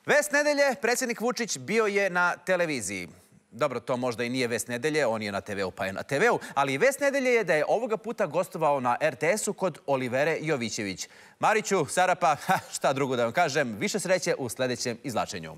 Vest nedelje, predsjednik Vučić bio je na televiziji. Dobro, to možda i nije Vest nedelje, on je na TV-u pa je na TV-u, ali Vest nedelje je da je ovoga puta gostovao na RTS-u kod Olivere Jovićević. Mariću, Sarapa, šta drugo da vam kažem, više sreće u sljedećem izvlačenju.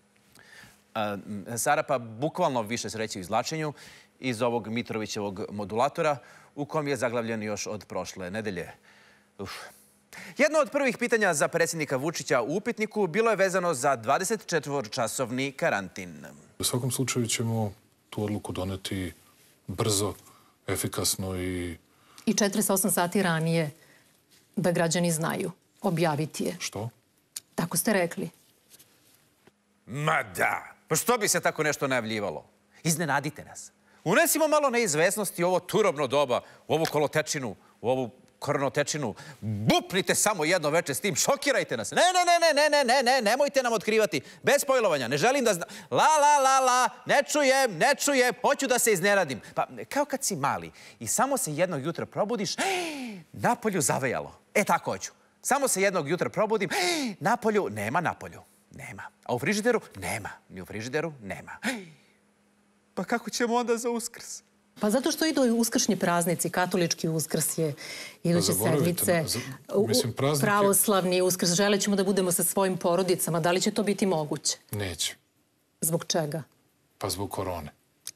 Sarapa, bukvalno više sreće u izvlačenju iz ovog Mitrovićevog modulatora u kom je zaglavljen još od prošle nedelje. Jedno od prvih pitanja za predsjednika Vučića u upitniku bilo je vezano za 24-časovni karantin. U svakom slučaju ćemo tu odluku doneti brzo, efikasno i... I 48 sati ranije da građani znaju. Objaviti je. Što? Tako ste rekli. Ma da! Pa što bi se tako nešto najavljivalo? Iznenadite nas. Unesimo malo neizvesnosti u ovo turobno doba, u ovu kolotečinu, u ovu koronotečinu. Bupnite samo jedno veče s tim, šokirajte nas. Ne, nemojte nam otkrivati. Bez spojlovanja, ne želim da la, ne čujem, hoću da se iznenadim. Pa kao kad si mali i samo se jednog jutra probudiš, napolju zavejalo. E tako hoću. Samo se jednog jutra probudim, napolju, nema. A u frižideru? Nema. Ni u frižideru? Nema. Pa kako ćemo onda za Uskrs? Pa zato što idu uskršnji praznici, katolički Uskrs je, iduće sedmice, pravoslavni Uskrs. Želećemo da budemo sa svojim porodicama. Da li će to biti moguće? Neće. Zbog čega? Pa zbog korone.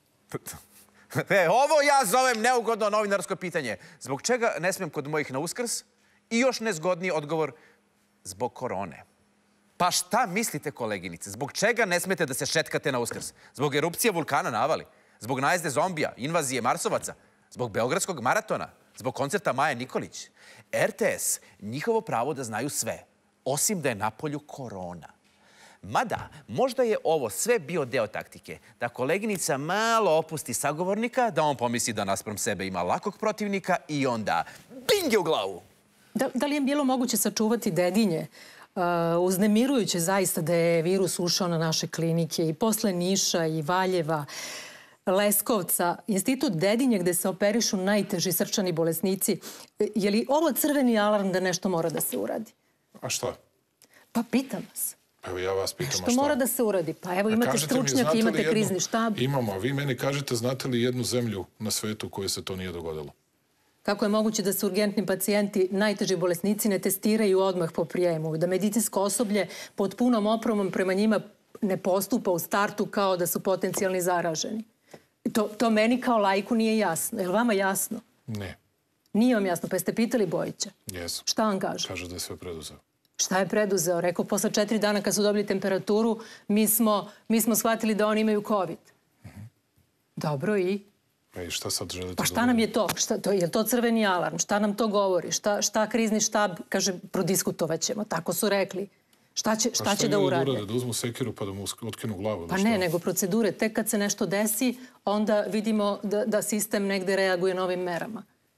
Ovo ja zovem neugodno novinarsko pitanje. Zbog čega ne smijem kod mojih na Uskrs? I još nezgodniji odgovor, zbog korone. Pa šta mislite, koleginice? Zbog čega ne smijete da se šetkate na Uskrs? Zbog erupcije vulkana na Avali? Zbog najezde zombija, invazije Marsovaca? Zbog Beogradskog maratona? Zbog koncerta Maje Nikolić? RTS, njihovo pravo da znaju sve, osim da je napolju korona. Mada, možda je ovo sve bio deo taktike, da koleginica malo opusti sagovornika, da on pomisli da naspram sebe ima lakog protivnika i onda binge u glavu. Da li je bilo moguće sačuvati Dedinje? Uznemirujuće zaista da je virus ušao na naše klinike i posle Niša i Valjeva, Leskovca, institut Dedinje gde se operišu najteži srčani bolesnici. Je li ovo crveni alarm da nešto mora da se uradi? A šta? Pa pitam vas. Evo ja vas pitam, a šta? Što mora da se uradi? Pa evo imate stručnjake, imate krizni štab. Imamo, a vi meni kažete, znate li jednu zemlju na svetu u kojoj se to nije dogodilo? Kako je moguće da se urgentni pacijenti, najteži bolesnici, ne testiraju odmah po prijemu? Da medicinsko osoblje pod punom opremom prema njima ne postupa u startu kao da su potencijalni zaraženi? To meni kao laiku nije jasno. Je li vama jasno? Ne. Nije vam jasno, pa jeste pitali Bojića? Jesu. Šta vam kaže? Kaže da je sve preduzeo. Šta je preduzeo? Rekao, posle 4 dana kad su dobili temperaturu, mi smo shvatili da oni imaju COVID. Dobro, i? I šta sad želite? Pa šta nam je to? Je li to crveni alarm? Šta nam to govori? Šta krizni štab, kaže, prodiskutovat ćemo. Tako su rekli. Šta će da urade? Da uzmu sekiru pa da mu otkinu glavu? Pa ne, nego procedure. Tek kad se nešto desi, onda vidimo da sistem negde reaguje novim merama.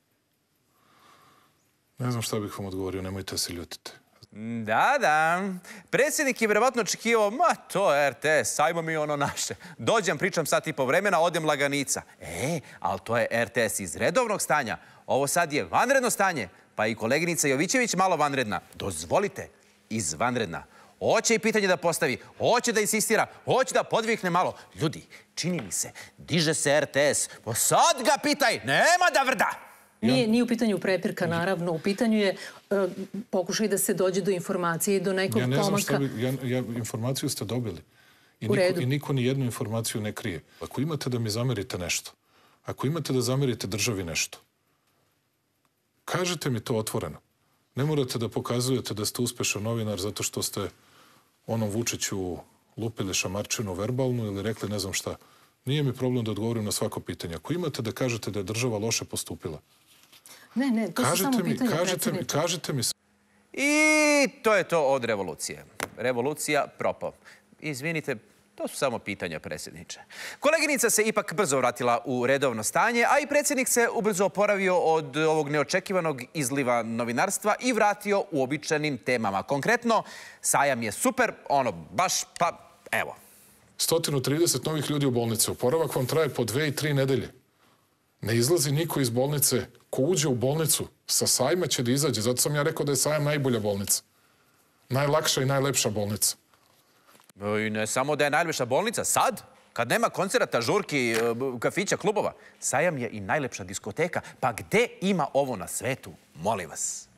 Ne znam šta bih vam odgovorio, nemojte se ljutiti. Da. Predsjednik je vjerovatno očekivao, to je RTS, ajmo mi ono naše. Dođem, pričam sat i po vremena, odem laganica. Ali to je RTS iz redovnog stanja. Ovo sad je vanredno stanje, pa i koleginica Jovićević malo vanredna. Dozvolite, izvanredna. Hoće i pitanje da postavi, hoće da insistira, hoće da podvikne malo. Ljudi, čini mi se, diže se RTS, sad ga pitaj, nema da vrda! Nije u pitanju prepirka, naravno. U pitanju je pokušaj da se dođe do informacije i do nekog pomaka. Ja ne znam šta bi... Informaciju ste dobili. I niko ni jednu informaciju ne krije. Ako imate da mi zamerite nešto, ako imate da zamerite državi nešto, kažete mi to otvoreno. Ne morate da pokazujete da ste uspešan novinar zato što ste onom Vučiću lupili šamarčinu verbalnu ili rekli ne znam šta. Nije mi problem da odgovorim na svako pitanje. Ako imate da kažete da je država loše postupila, Ne, to su samo pitanja predsjedniče. Kažete mi... I to je to od revolucije. Revolucija propao. Izvinite, to su samo pitanja, predsjedniče. Koleginica se ipak brzo vratila u redovno stanje, a i predsjednik se ubrzo oporavio od ovog neočekivanog izliva novinarstva i vratio u običajnim temama. Konkretno, sajam je super, evo. 130 novih ljudi u bolnici. Oporavak vam traje po 2 i 3 nedelje. Ne izlazi niko iz bolnice. Ko uđe u bolnicu, sa sajma će da izađe. Zato sam ja rekao da je sajam najbolja bolnica. Najlakša i najlepša bolnica. I ne samo da je najljepša bolnica, sad, kad nema koncerata, žurki, kafića, klubova, Sajam je i najlepša diskoteka. Pa gde ima ovo na svetu? Molim vas.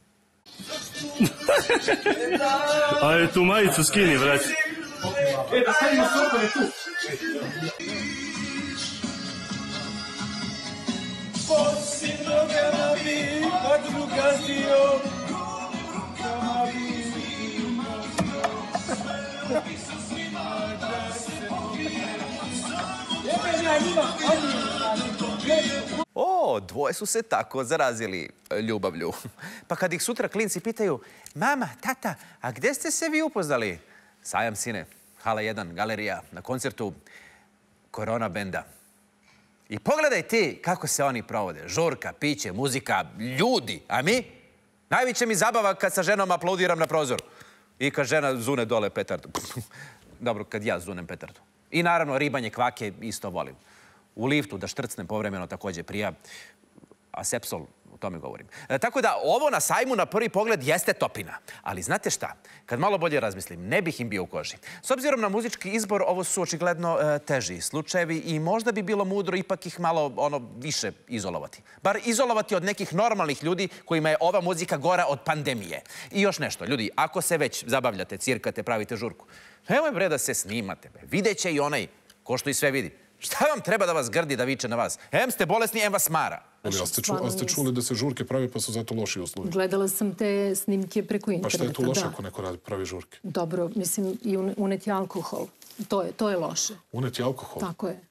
Ajde, tu majicu skini, vrati. Da stavimo sokove tu. Posi nogama bi, podruga zio, rukama bi. O, dvoje su se tako zarazili ljubavlju. Pa kad ih sutra klinci pitaju, mama, tata, a gde ste se vi upoznali? Sajam, sine, hala 1, galerija, na koncertu Korona benda. I pogledaj ti kako se oni provode. Žurka, piće, muzika, ljudi. A mi? Najveća mi zabava kad sa ženom aplaudiram na prozoru. I kad žena zune dole petardu. Dobro, kad ja zunem petardu. I naravno, ribanje, kvake isto volim. U liftu da štrcnem povremeno takođe prija. A sepsol, o tome govorim. Tako da ovo na sajmu na prvi pogled jeste topina. Ali znate šta? Kad malo bolje razmislim, ne bih im bio u koži. S obzirom na muzički izbor, ovo su očigledno teži slučajevi i možda bi bilo mudro ipak ih malo više izolovati. Bar izolovati od nekih normalnih ljudi kojima je ova muzika gora od pandemije. I još nešto, ljudi, ako se već zabavljate, cirkate, pravite žurku, nemoj bre da se snimate. Videće i onaj, ko što i sve vidi. Šta vam treba da vas grdi, da viče na vas? Em ste bolesni, em vas mara. Ali ste čuli da se žurke pravi pa su zato loši uslovi? Gledala sam te snimke preko interneta. Pa šta je tu loše ako neko pravi žurke? Dobro, mislim i uneti alkohol. To je loše. Uneti alkohol? Tako je.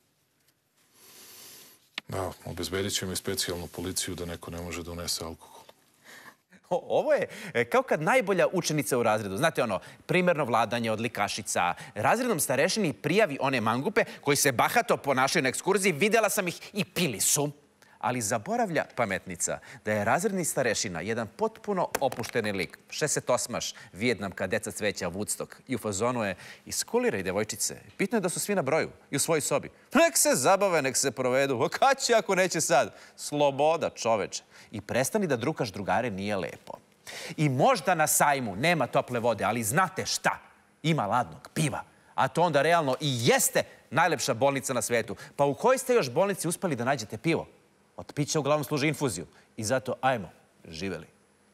Da, obezbedit ćemo i specijalnu policiju da neko ne može da unese alkohol. Ovo je kao kad najbolja učenica u razredu, znate ono, primerno vladanje, odlikašica, razrednom starešini prijavi one mangupe koji se bahato ponašaju na ekskurziji, videla sam ih i pili su. Ali zaboravlja pametnica da je razredni starešina jedan potpuno opušteni lik, 68-aš, Vijetnamka, deca cveća, Woodstock. I u fazonu je, iskuliraj devojčice, bitno je da su svi na broju i u svojoj sobi. Nek se zabave, nek se provedu. A kad će ako neće sad? Sloboda, čoveče. I prestani da drukaš drugare, nije lepo. I možda na sajmu nema tople vode, ali znate šta? Ima ladnog piva. A to onda realno i jeste najlepša bolnica na svetu. Pa u kojoj ste još bolnici uspeli da nađete pivo? Od pića uglavnom služi infuziju. I zato, ajmo, živeli.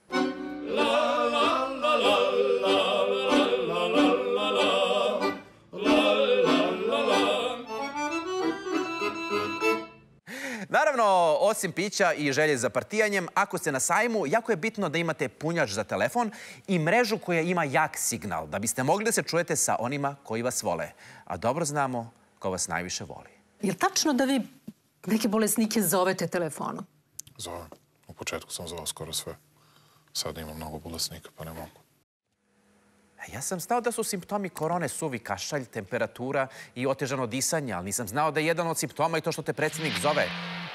Naravno, osim pića i želje za partijanjem, ako ste na sajmu, jako je bitno da imate punjač za telefon i mrežu koja ima jak signal, da biste mogli da se čujete sa onima koji vas vole. A dobro znamo ko vas najviše voli. Je li tačno da vi neke bolesnike zovete telefonom? Zovem. U početku sam zvao skoro sve. Sad imam mnogo bolesnika, pa ne mogu. Ja sam znao da su simptomi korone suvi kašalj, temperatura i otežano disanje, ali nisam znao da je jedan od simptoma i to što te predsjednik zove.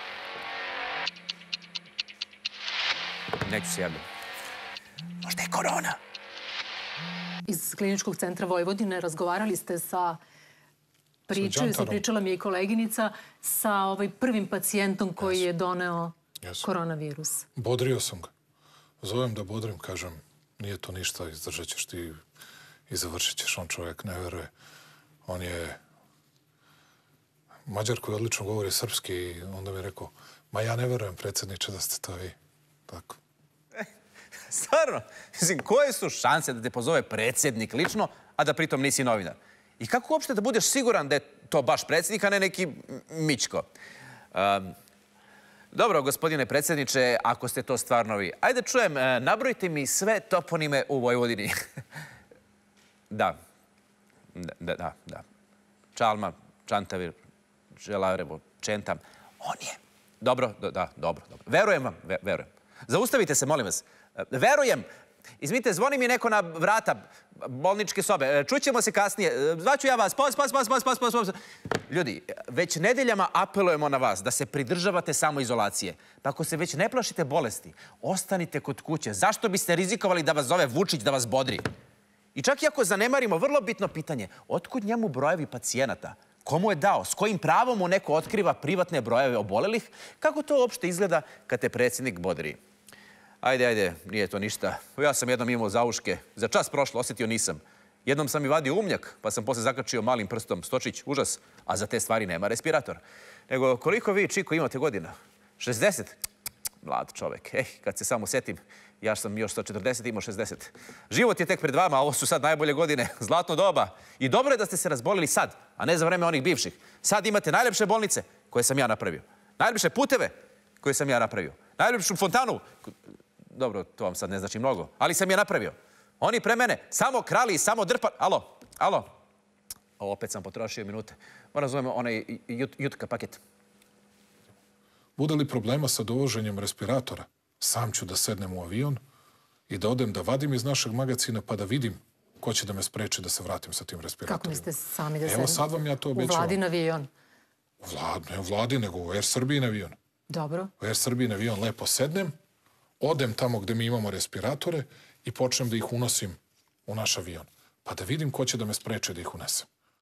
Neću se javljati. Možda je korona. Iz Kliničkog centra Vojvodine razgovarali ste sa pričala mi je i koleginica, sa prvim pacijentom koji je doneo koronavirus. Bodrio sam ga. Zovem da bodrim, kažem, nije to ništa, izdržat ćeš ti i završit ćeš. On čovjek ne veruje. On je Mađar koji odlično govori srpski i onda mi je rekao, ma ja ne verujem, predsjedniče, da ste to vi. Tako. Stvarno, mislim, koje su šanse da te pozove predsjednik lično, a da pritom nisi novinar? I kako uopšte da budeš siguran da je to baš predsjednik, a ne neki Mićko? Dobro, gospodine predsjedniče, ako ste to stvarno vi. Ajde čujem, nabrojite mi sve toponime u Vojvodini. Da. Čalma, Čantavir, Želarevo, Čentam. On je. Dobro. Verujem vam, verujem. Zaustavite se, molim vas. Verujem. Izvinite, zvoni mi neko na vrata bolničke sobe. Čućemo se kasnije. Zvaću ja vas. Pos. Ljudi, već nedeljama apelujemo na vas da se pridržavate samoizolacije. Pa ako se već ne plašite bolesti, ostanite kod kuće. Zašto biste rizikovali da vas zove Vučić, da vas bodri? I čak i ako zanemarimo vrlo bitno pitanje, otkud njemu brojevi pacijenata? Komu je dao? S kojim pravom mu neko otkriva privatne brojeve obolelih? Kako to uopšte izgleda kad te predsjednik bodri? Ajde, nije to ništa. Ja sam jednom imao zauške. Za čas prošlo, osjetio nisam. Jednom sam i vadio umnjak, pa sam posle zakačio malim prstom stočić, užas, a za te stvari nema respirator. Nego koliko vi, Čiko, imate godina? 60? Mlad čovek. Kad se samo setim, ja sam još sa 40 imao 60. Život je tek pred vama, a ovo su sad najbolje godine, zlatno doba. I dobro je da ste se razbolili sad, a ne za vreme onih bivših. Sad imate najlepše bolnice koje sam ja napravio. Najlepše puteve koje sam ja napravio. Najlepšu fontanu. Dobro, to vam sad ne znači mnogo, ali sam je napravio. Oni pre mene samo krali i samo drpali. Alo. Opet sam potrošio minute. Moram zovem onaj jutka paket. Bude li problema sa dovoženjem respiratora, sam ću da sednem u avion i da odem da vadim iz našeg magacina pa da vidim ko će da me spreči da se vratim sa tim respiratorima. Kako mislite sami da sedem? Evo sad vam ja to obećavam. U Vladin avion? Ne u Vladin, nego u Air Srbijin avion. Dobro. U Air Srbijin avion lepo sednem, odem tamo gde mi imamo respiratore i počnem da ih unosim u naš avion. Pa da vidim ko će da me spreče da ih unesem.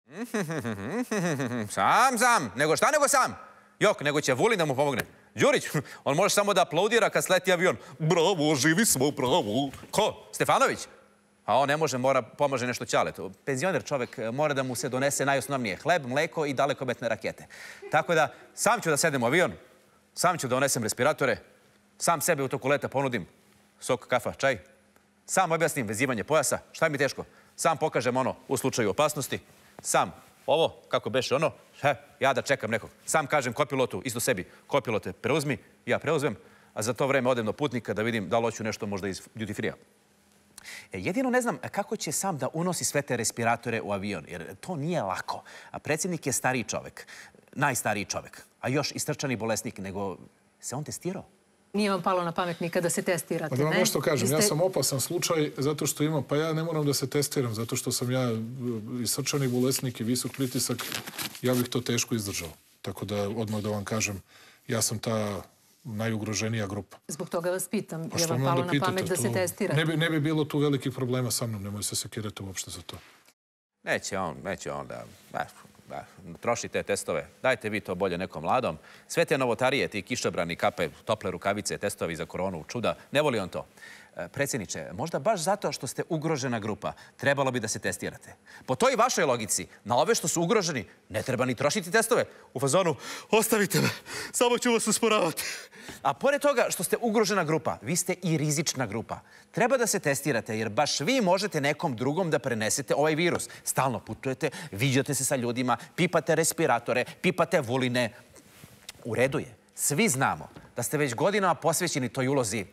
Sam. Nego šta nego sam? Jok, nego će Vulin da mu pomogne. Đurić, on može samo da aplaudira kad sleti avion. Bravo, živi smo, bravo. Ko? Stefanović? A on ne može, pomaže nešto Ćaletu. Penzioner čovek mora da mu se donese najosnovnije. Hleb, mleko i dalekometne rakete. Tako da, sam ću da sedem u avion, sam ću da unesem respiratore, sam sebe u toku leta ponudim. Sok, kafa, čaj. Sam objasnim vezivanje pojasa. Šta mi teško? Sam pokažem ono u slučaju opasnosti. Sam ovo, kako beše ono, ja da čekam nekog. Sam kažem kopilotu, isto sebi, kopilote preuzmi, ja preuzmem, a za to vreme odem do putnika da vidim da li hoću nešto možda iz duty free-a. Jedino ne znam kako će sam da unosi sve te respiratore u avion, jer to nije lako. A predsjednik je stariji čovek, najstariji čovek, a još i srčani bolesnik, nego se on testirao. Nije vam palo na pamet nikada se testirate, ne? Da vam nešto kažem, ja sam opasan slučaj zato što imam, pa ja ne moram da se testiram, zato što sam ja i srčani bolesnik i visok pritisak, ja bih to teško izdržao. Tako da odmah da vam kažem, ja sam ta najugroženija grupa. Zbog toga vas pitam, je vam palo na pamet da se testirate? Ne bi bilo tu velikih problema sa mnom, nemoj se sekirati uopšte za to. Neće on da troši te testove. Dajte vi to bolje nekom mladom. Sve te novotarije, ti kišobrani, kape, tople rukavice, testovi za koronu, čuda, ne voli on to. Predsjedniče, možda baš zato što ste ugrožena grupa, trebalo bi da se testirate. Po toj vašoj logici, na ove što su ugroženi, ne treba ni trošiti testove. U fazonu, ostavite me, samo ću vas usporavati. A pored toga što ste ugrožena grupa, vi ste i rizična grupa. Treba da se testirate, jer baš vi možete nekom drugom da prenesete ovaj virus. Stalno putujete, viđate se sa ljudima, pipate respiratore, pipate Vuline. U redu je. Svi znamo da ste već godinama posvećeni toj ulozi,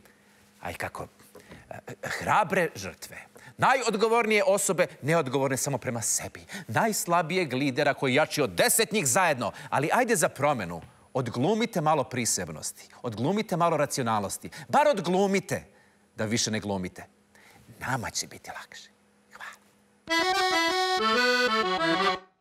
hrabre žrtve. Najodgovornije osobe, neodgovorne samo prema sebi. Najslabijeg lidera koji jači od 10 njih zajedno. Ali ajde za promenu. Odglumite malo prisebnosti. Odglumite malo racionalnosti. Bar odglumite da više ne glumite. Nama će biti lakše. Hvala.